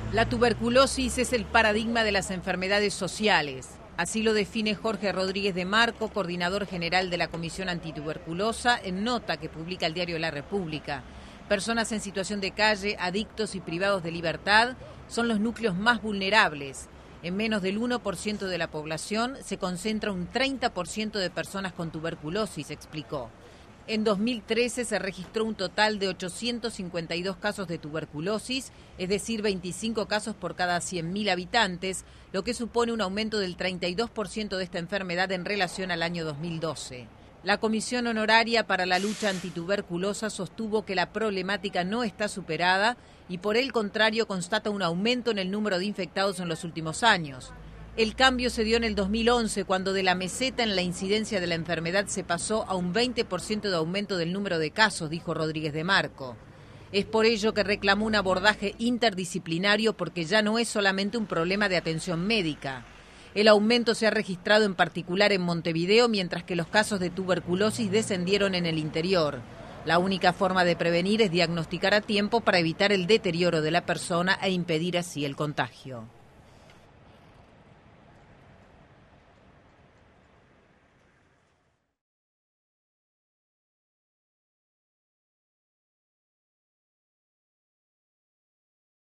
La tuberculosis es el paradigma de las enfermedades sociales. Así lo define Jorge Rodríguez de Marco, coordinador general de la Comisión Antituberculosa, en nota que publica el diario La República. Personas en situación de calle, adictos y privados de libertad son los núcleos más vulnerables. En menos del 1% de la población se concentra un 30% de personas con tuberculosis, explicó. En 2013 se registró un total de 852 casos de tuberculosis, es decir, 25 casos por cada 100.000 habitantes, lo que supone un aumento del 32% de esta enfermedad en relación al año 2012. La Comisión Honoraria para la Lucha Antituberculosa sostuvo que la problemática no está superada y por el contrario constata un aumento en el número de infectados en los últimos años. El cambio se dio en el 2011, cuando de la meseta en la incidencia de la enfermedad se pasó a un 20% de aumento del número de casos, dijo Rodríguez de Marco. Es por ello que reclamó un abordaje interdisciplinario porque ya no es solamente un problema de atención médica. El aumento se ha registrado en particular en Montevideo, mientras que los casos de tuberculosis descendieron en el interior. La única forma de prevenir es diagnosticar a tiempo para evitar el deterioro de la persona e impedir así el contagio.